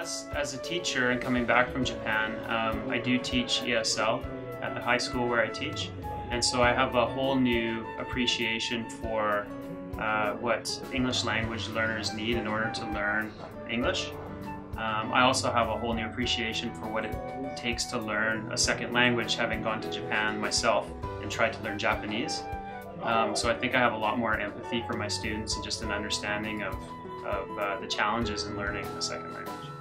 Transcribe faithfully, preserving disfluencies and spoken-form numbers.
As, as a teacher and coming back from Japan, um, I do teach E S L at the high school where I teach, and so I have a whole new appreciation for uh, what English language learners need in order to learn English. Um, I also have a whole new appreciation for what it takes to learn a second language, having gone to Japan myself and tried to learn Japanese. Um, so I think I have a lot more empathy for my students and just an understanding of, of uh, the challenges in learning a second language.